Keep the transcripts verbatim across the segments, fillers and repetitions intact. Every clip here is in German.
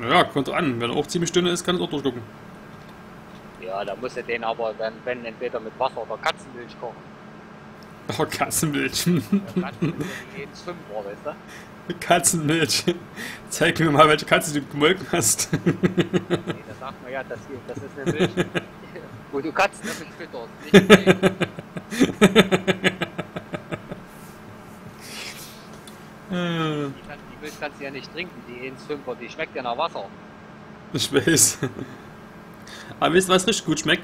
Naja, kommt an. Wenn er auch ziemlich dünn ist, kann es auch durchgucken. Ja, da musst du den aber dann, wenn, entweder mit Wasser oder Katzenmilch kochen. Oh, Katzenmilch. Ja, Katzenmilch ist die eins Komma fünf, weißt du? Katzenmilch. Zeig mir mal, welche Katze du gemolken hast. Nee, da sagt man ja, das, hier, das ist eine Milch, wo du Katzen damit fütterst, nicht Milch. Die, kann, die Milch kannst du ja nicht trinken, die eins Komma fünfer, die schmeckt ja nach Wasser. Ich weiß. Aber wisst ihr, was richtig gut schmeckt?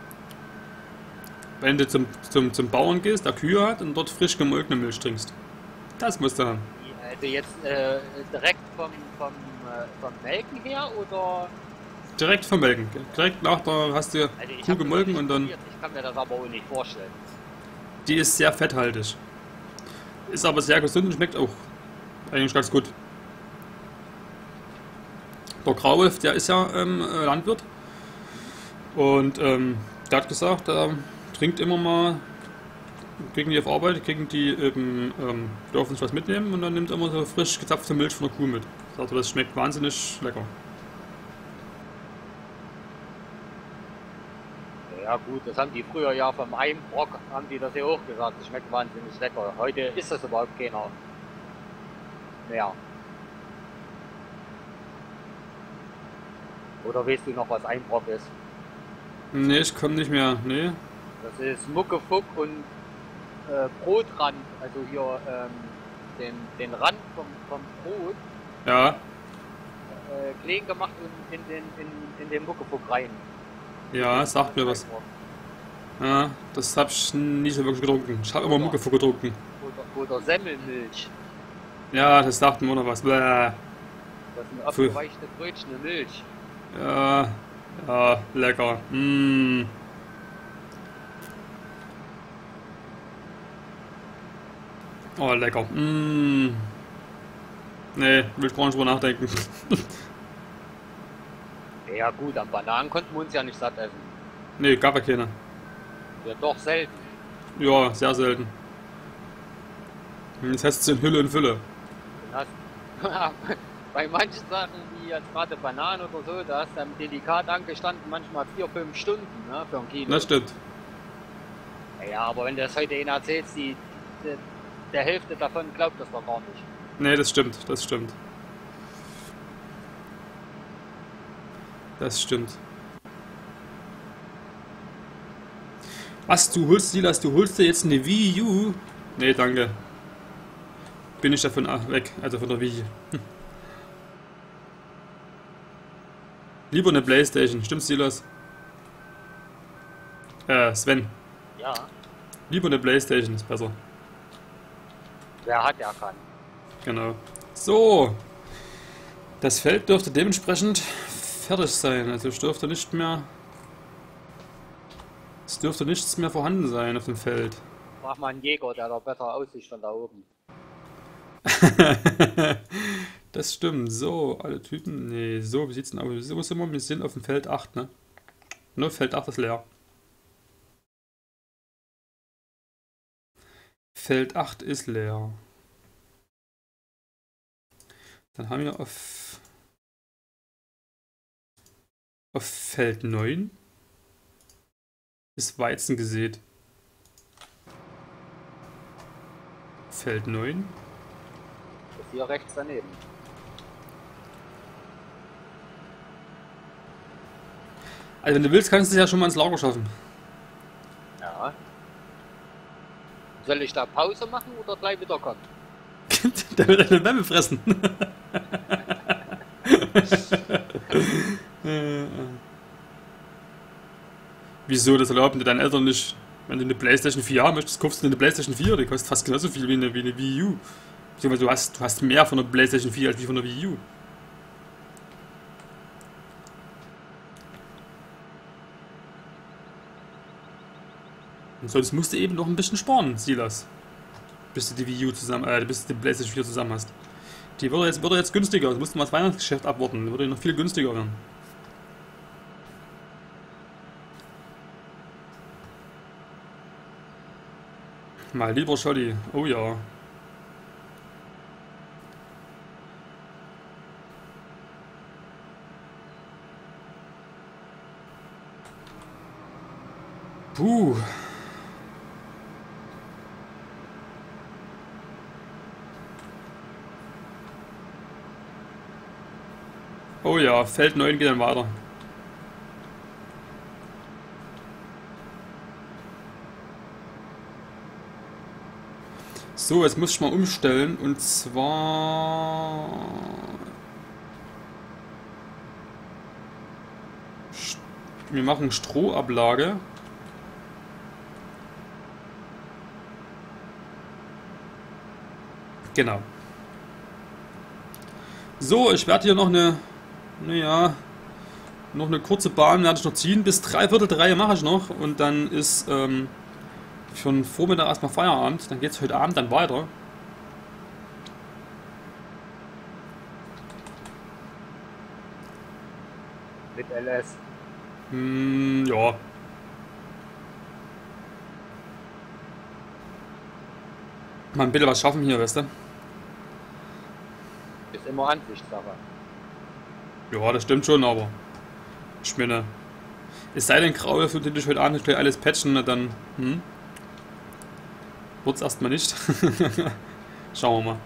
Wenn du zum, zum, zum Bauern gehst, der Kühe hat und dort frisch gemolkene Milch trinkst. Das musst du haben. Die, also jetzt äh, direkt vom, vom, äh, vom Melken her oder? Direkt vom Melken. Direkt nach der hast du Also ich Kuh hab das noch gemolken nicht und dann. probiert, ich kann mir das aber auch nicht vorstellen. Die ist sehr fetthaltig. Ist aber sehr gesund und schmeckt auch eigentlich ganz gut. Der Grauwolf, der ist ja ähm, äh, Landwirt. Und ähm, der hat gesagt, er trinkt immer mal, kriegen die auf Arbeit, kriegen die eben, ähm, dürfen sich was mitnehmen und dann nimmt er immer so frisch gezapfte Milch von der Kuh mit. Also das schmeckt wahnsinnig lecker. Ja gut, das haben die früher ja vom Einbrock, haben die das ja auch gesagt, das schmeckt wahnsinnig lecker. Heute ist das überhaupt keiner mehr. Oder weißt du noch, was Einbrock ist? Nee, ich komme nicht mehr. Nee. Das ist Muckefuck und äh, Brotrand, also hier ähm, den, den Rand vom, vom Brot Ja, äh, klein gemacht und in den, in, in den Muckefuck rein. ja, sagt mir was. Ja, das habe ich nie so wirklich getrunken. Ich habe immer Mucke getrunken. Oder, oder Semmelmilch. Ja, das sagt mir auch noch was. Bäh. Das sind abgeweichte Brötchen und Milch. Ja, ja, lecker. Mm. Oh, lecker. Mm. Nee, will ich gar nicht drüber nachdenken. Ja gut, an Bananen konnten wir uns ja nicht satt essen. Nee, gab ja keine. Ja doch selten. Ja, sehr selten. Jetzt heißt es in Hülle und Fülle. Den hast, bei manchen Sachen, wie jetzt gerade Bananen oder so, da hast du am Delikat angestanden, manchmal vier, fünf Stunden, ne, für ein Kilo. Das stimmt. Ja, aber wenn du das heute ihnen erzählst, die, die, der Hälfte davon glaubt das doch gar nicht. Nee, das stimmt, das stimmt. Das stimmt. Was, du holst, Silas, du holst dir jetzt eine Wii U? Nee, danke. Bin ich davon weg, also von der Wii. Hm. Lieber eine Playstation, stimmt's, Silas? Äh, Sven. Ja, Lieber eine Playstation, ist besser. wer hat, der kann. Genau. So. Das Feld dürfte dementsprechend fertig sein. Also es dürfte nicht mehr... Es dürfte nichts mehr vorhanden sein auf dem Feld. Mach mal einen Jäger, der da besser aussieht von da oben. Das stimmt. So, alle Typen. Nee, so, wie sieht's denn aus? So sind wir, wir sind auf dem Feld acht, ne? Ne, Feld acht ist leer. Feld acht ist leer. Dann haben wir auf, auf Feld neun ist Weizen gesät. Feld neun. Das ist hier rechts daneben. Also wenn du willst, kannst du es ja schon mal ins Lager schaffen. Ja. Soll ich da Pause machen oder gleich wieder kommen? Der wird eine Wemme fressen. Wieso, das erlauben dir deine Eltern nicht? Wenn du eine Playstation vier haben möchtest, kaufst du eine Playstation vier, die kostet fast genauso viel wie eine, wie eine Wii U. Beziehungsweise du hast, du hast mehr von der Playstation vier als wie von der Wii U. Und sonst musst du eben noch ein bisschen sparen, Silas. Bis du die Wii U zusammen, äh, bis du die PlayStation vier zusammen hast. Die würde jetzt, würde jetzt günstiger, du musst mal das Weihnachtsgeschäft abwarten, die würde noch viel günstiger werden. Mal lieber Scholli, oh ja. Puh. Oh ja, Feld neun geht dann weiter. So, jetzt muss ich mal umstellen und zwar... Wir machen Strohablage. Genau. So, ich werde hier noch eine, naja, noch eine kurze Bahn werde ich noch ziehen. Bis dreiviertel drei mache ich noch und dann ist ähm, für den Vormittag erstmal Feierabend. Dann geht es heute Abend dann weiter. Mit L S. Hm, ja. Mal ein bisschen was schaffen hier, weißt du? Ist immer Ansichtssache. Ja, das stimmt schon, aber ich meine, es sei denn, Graue für den ich heute Abend gleich alles patchen, na dann, hm? Wird's erstmal nicht. Schauen wir mal.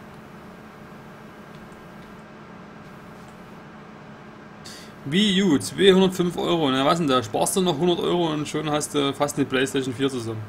Wii U, zweihundertfünf Euro. Na was denn da? Sparst du noch hundert Euro und schon hast du fast eine PlayStation vier zusammen.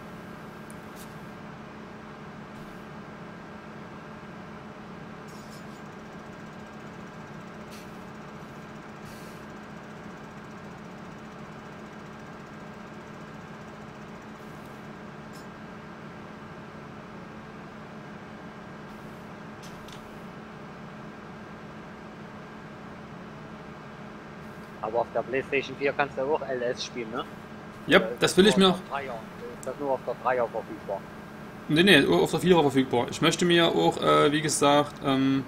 Aber auf der PlayStation vier kannst du auch L S spielen, ne? Ja, Äh, das will ich mir noch. Dreier. Ist das nur auf der Dreier verfügbar? Ne, ne, auf der Vierer verfügbar. Ich möchte mir auch, äh, wie gesagt, ähm,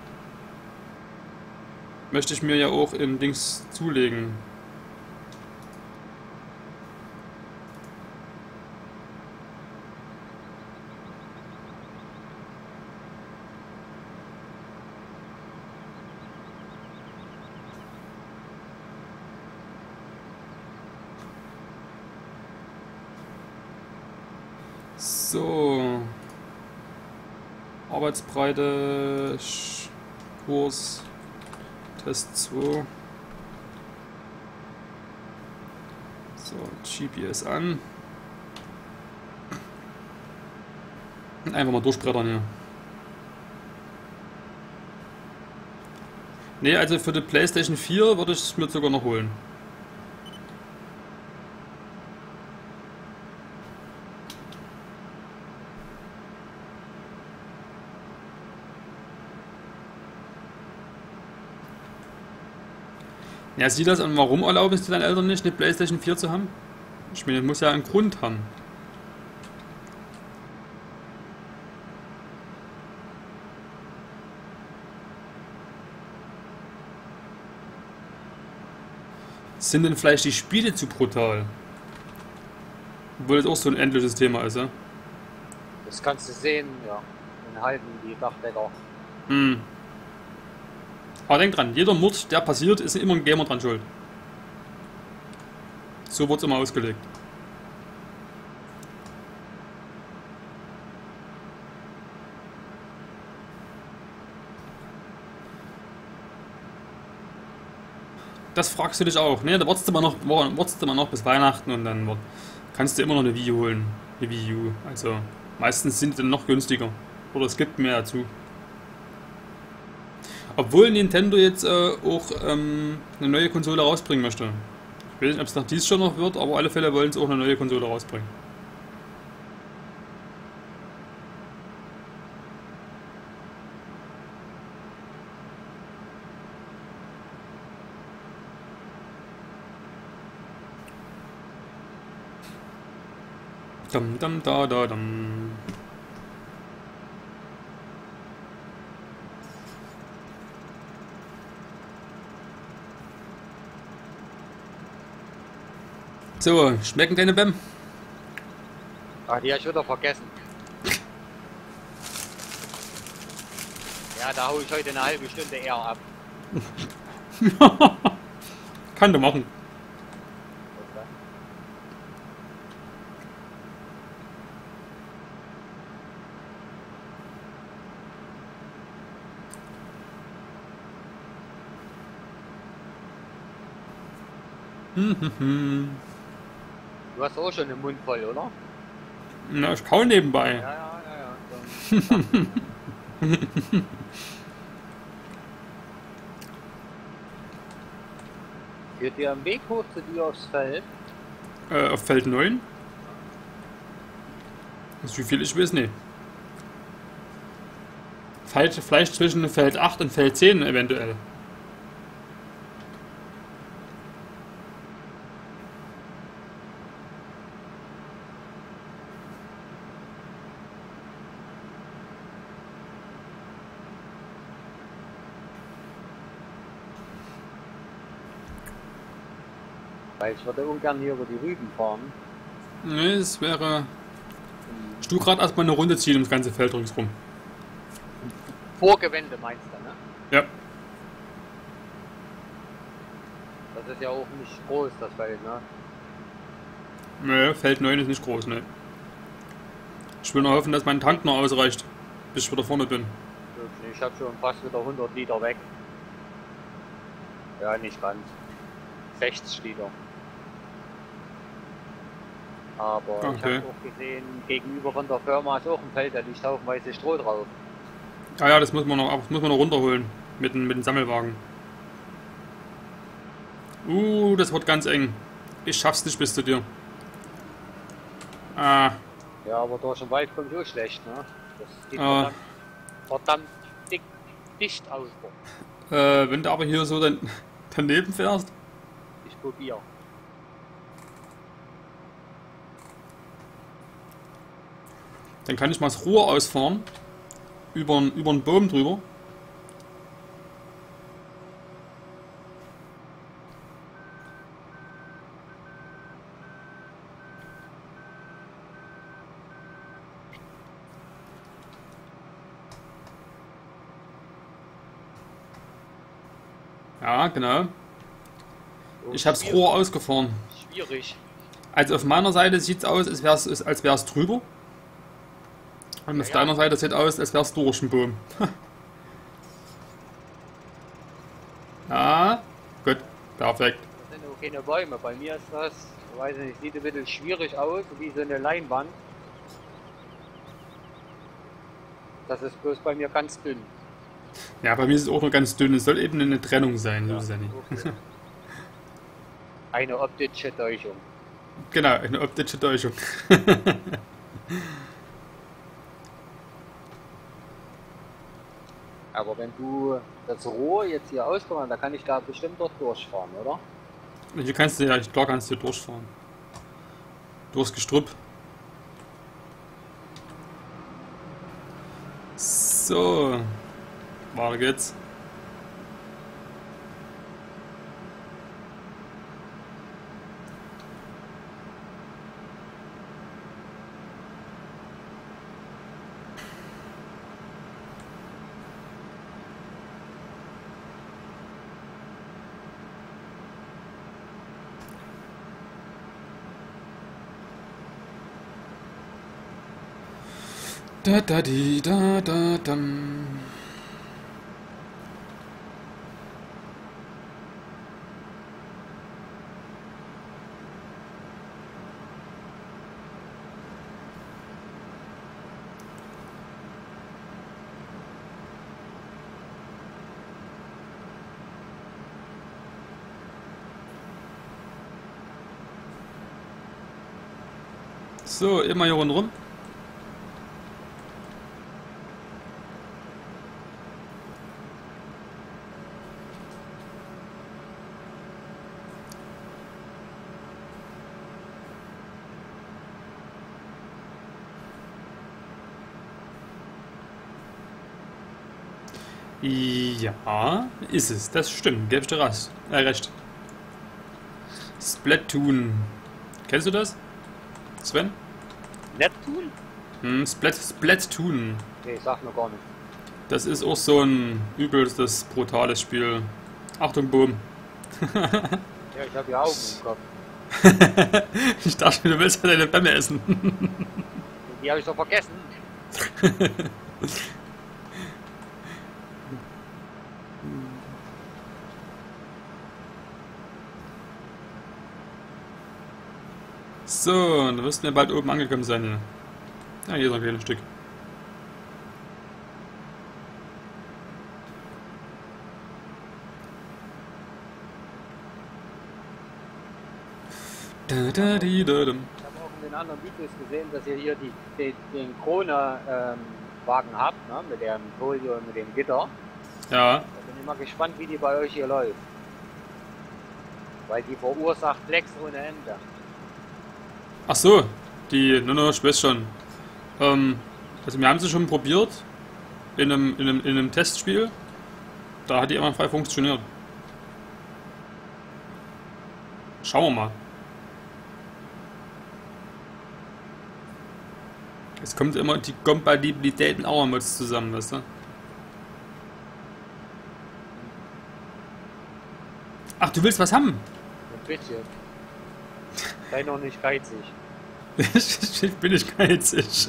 möchte ich mir ja auch in Dings zulegen. So. Arbeitsbreite, Kurs, Test zwei. So, G P S an. Einfach mal durchbrettern hier. Ne, also für die PlayStation vier würde ich es mir sogar noch holen. Ja, sieh das an, warum erlauben es dir deinen Eltern nicht, eine PlayStation vier zu haben? Ich meine, das muss ja einen Grund haben. Sind denn vielleicht die Spiele zu brutal? Obwohl das auch so ein endloses Thema ist, ja? Das kannst du sehen, ja. Und halten die Dachdecker. Hm. Aber denk dran, jeder Mord, der passiert, ist immer ein Gamer dran schuld. So wird es immer ausgelegt. Das fragst du dich auch, ne? Da wartest du mal noch, wartest du mal noch bis Weihnachten und dann wird, kannst du immer noch eine Wii holen. Eine Wii U. Also meistens sind die dann noch günstiger. Oder es gibt mehr dazu. Obwohl Nintendo jetzt äh, auch ähm, eine neue Konsole rausbringen möchte. Ich weiß nicht, ob es nach dies schon noch wird, aber auf alle Fälle wollen sie auch eine neue Konsole rausbringen. Dum dum da da dum. So, schmecken deine Bäm? Ach, die hab ich wieder vergessen. Ja, da hau ich heute eine halbe Stunde eher ab. Kann du machen. Hm, hm, hm. Du hast auch schon den Mund voll, oder? Na, ich kau nebenbei. Ja, ja, ja, ja. So, so dachte ich mir. Führt ihr am Weg hoch zu dir aufs Feld? Äh, auf Feld neun? Das wie viel ich weiß, nee. Vielleicht, vielleicht zwischen Feld acht und Feld zehn eventuell. Weil ich würde ungern hier über die Rüben fahren. Nee, es wäre. Hm. Ich tu gerade erstmal eine Runde ziehen ums ganze Feld ringsrum. Vorgewände meinst du, ne? Ja. Das ist ja auch nicht groß, das Feld, ne? Nee, Feld neun ist nicht groß, ne. Ich will nur hoffen, dass mein Tank noch ausreicht, bis ich wieder vorne bin. Ich habe schon fast wieder hundert Liter weg. Ja, nicht ganz. sechzig Liter. Aber ich Okay. habe auch gesehen, gegenüber von der Firma ist auch ein Feld, da liegt haufenweise Stroh drauf. Ah ja, das muss man noch, das muss man noch runterholen. Mit, dem- mit dem Sammelwagen. Uh, das wird ganz eng. Ich schaff's nicht bis zu dir. Ah, Ja, aber durch den Wald kommt so schlecht, ne? Das sieht Ah. verdammt, verdammt dick, dicht aus. äh, wenn du aber hier so dann, daneben fährst. Ich probiere. Dann kann ich mal das Rohr ausfahren. Über, über einen Baum drüber. Ja, genau. Ich habe das Rohr ausgefahren. Schwierig. Also auf meiner Seite sieht es aus, als wäre es als wär's drüber. Und auf Ja, ja. deiner Seite sieht aus, als wäre es durch den Baum. Ja, gut, perfekt. Das sind auch keine Bäume. Bei mir ist das, ich weiß nicht, sieht ein bisschen schwierig aus, wie so eine Leinwand. Das ist bloß bei mir ganz dünn. Ja, bei mir ist es auch noch ganz dünn. Es soll eben eine Trennung sein, ja. Susanne. Okay. Eine optische Täuschung. Genau, eine optische Täuschung. Aber wenn du das Rohr jetzt hier auskommst, da kann ich da bestimmt dort durchfahren, oder? Hier kannst du ja, klar kannst du durchfahren. Durchs Gestrüpp. So. Weiter geht's. Da da di da da dam. So, immer hier rundherum. Ja, ist es. Das stimmt. Gebe ich dir recht. Äh, recht. Splatoon. Kennst du das? Sven? Neptun? Hm, Splat, Splatoon. Nee, sag mir gar nicht. Das ist auch so ein übelstes, brutales Spiel. Achtung, Boom. Ja, ich habe ja Augen im Kopf. Ich dachte, du willst ja deine Bämme essen. Die habe ich doch vergessen. So, dann wirst du ja bald oben angekommen sein hier. Ja, hier ist noch ein kleines Stück. Da, da, di, da, dum. Ich habe auch in den anderen Videos gesehen, dass ihr hier die, den, den Krone-Wagen habt, ne? Mit dem Folie und mit dem Gitter. Ja, Da bin ich mal gespannt, wie die bei euch hier läuft. Weil die verursacht Lecks ohne Ende. ach so, die, no, no, ich weiß schon. Ähm, also wir haben sie schon probiert in einem, in einem, in einem Testspiel. Da hat die immer frei funktioniert. Schauen wir mal. Es kommt immer die Kompatibilität mit Auer Mods zusammen, weißt du? Ach, du willst was haben? Ein bisschen. Sei noch nicht geizig. Ich bin nicht geizig.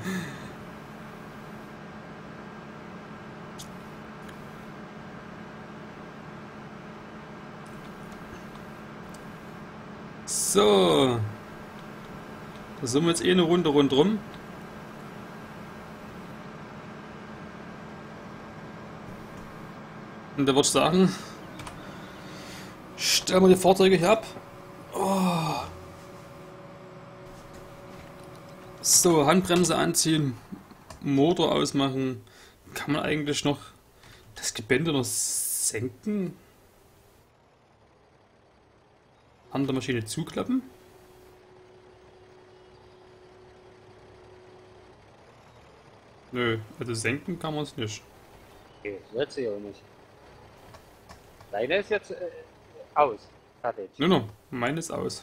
So. Da sind wir jetzt eh eine Runde rundrum. Und da würde ich sagen, stellen wir die Fahrzeuge hier ab. Oh. So, Handbremse anziehen, Motor ausmachen. Kann man eigentlich noch das Gebände noch senken? Andere Maschine zuklappen? Nö, also senken kann man es nicht. Okay, das wird sie auch nicht. Deine ist jetzt äh, aus. Fertig. Nö, no, meine ist aus.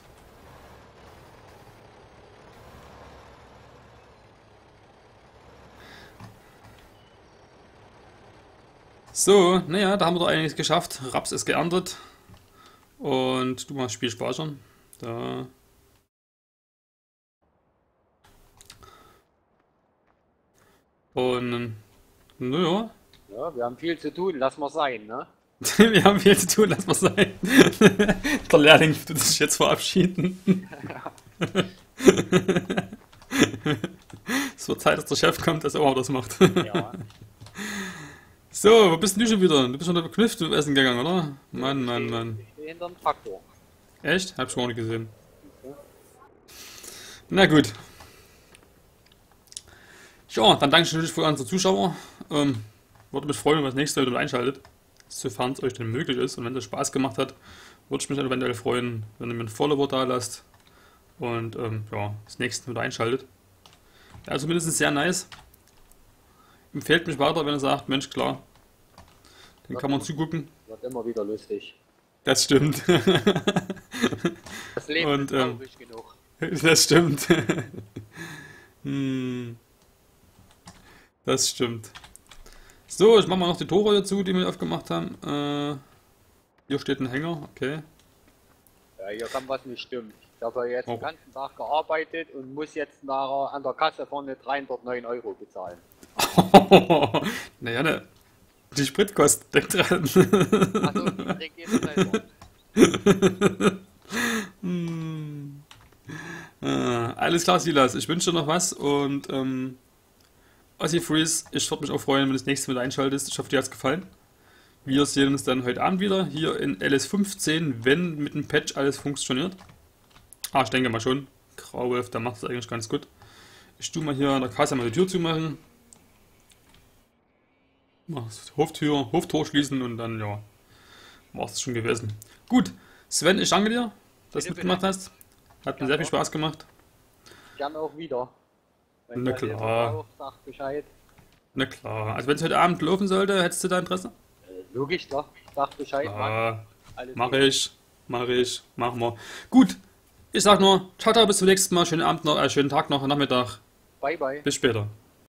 So, naja, da haben wir doch einiges geschafft. Raps ist geerntet. Und du machst Spiel speichern. Da. Und, naja. Ja, wir haben viel zu tun, lass mal sein, ne? Wir haben viel zu tun, lass mal sein. Der Lehrling tut sich jetzt verabschieden. Es wird Zeit, dass der Chef kommt, dass er auch das macht. Ja. So, wo bist denn du schon wieder? Du bist schon verknüpft zum Essen gegangen, oder? Mann, Ich Mann, stehe- Mann. Ich stehe hinterm Traktor. Echt? Hab ich gar nicht gesehen. Na gut. Ja, dann danke ich natürlich für unsere Zuschauer. Ähm, würde mich freuen, wenn ihr das nächste Mal wieder einschaltet. Sofern es euch denn möglich ist. Und wenn es Spaß gemacht hat, würde ich mich dann eventuell freuen, wenn ihr mir ein Follower da lasst. Und ähm, ja, das nächste Mal wieder einschaltet. Ja, also mindestens sehr nice. Empfehlt mich weiter, wenn ihr sagt, Mensch, klar. Den kann man zugucken. Wird immer wieder lustig. Das stimmt. Das Leben Und, ist ähm, traurig genug. Das stimmt. Hm. Das stimmt. So, ich mache mal noch die Tore dazu, die wir aufgemacht haben. Äh, hier steht ein Hänger, okay. Ja, hier kann was nicht stimmen. Ich habe jetzt Oh. den ganzen Tag gearbeitet und muss jetzt nachher an der Kasse vorne dreihundertneun Euro bezahlen. Naja, ne. Die Spritkosten, denk dran. Also, die trägt jeder selber. Hm. Äh, alles klar, Silas. Ich wünsche dir noch was und ähm, Ossi Freeze, ich würde mich auch freuen, wenn du das nächste Mal einschaltest. Ich hoffe, dir hat es gefallen. Wir sehen uns dann heute Abend wieder hier in L S fünfzehn, wenn mit dem Patch alles funktioniert. Ah, ich denke mal schon. Grauwolf, der macht es eigentlich ganz gut. Ich tue mal hier an der Kasse mal die Tür zumachen. Mal das Hoftür, Hoftor schließen und dann, ja, war es schon gewesen. Gut, Sven, ich danke dir, dass du Bitte, mitgemacht hast. Hat mir Ja, sehr viel doch. Spaß gemacht. Gerne auch wieder. Wenn Na das jetzt klar. auch sagt Bescheid. Na klar. Also wenn es heute Abend laufen sollte, hättest du da Interesse? Äh, Logisch, doch. Sagt Bescheid, Mann. Ah, Alles mach gut. ich. Mach ich. Machen wir. Gut. Ich sag nur, ciao, ciao, bis zum nächsten Mal. Schönen Abend noch, äh, schönen Tag noch, Nachmittag. Bye, bye. Bis später.